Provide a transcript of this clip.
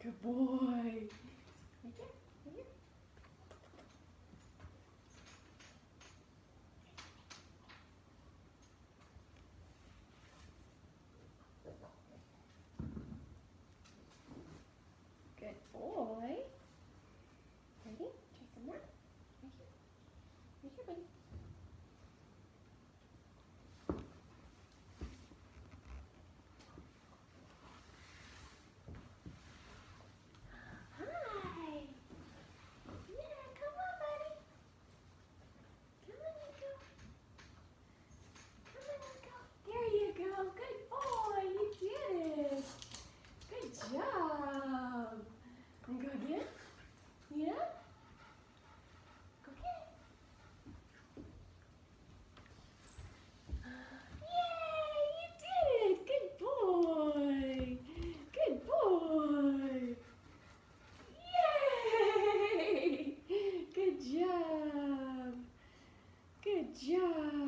Good boy. Right there, right here. Good boy. Ready? Try some more. Right here. Right here, buddy. Hi. Yeah, come on, buddy. Come on, Nico. Come on, Nico. There you go. Good boy. You did it. Good job. And go again. Yeah? Go again. Yay! You did it. Good boy. Good boy. Yay! Good job. Good job.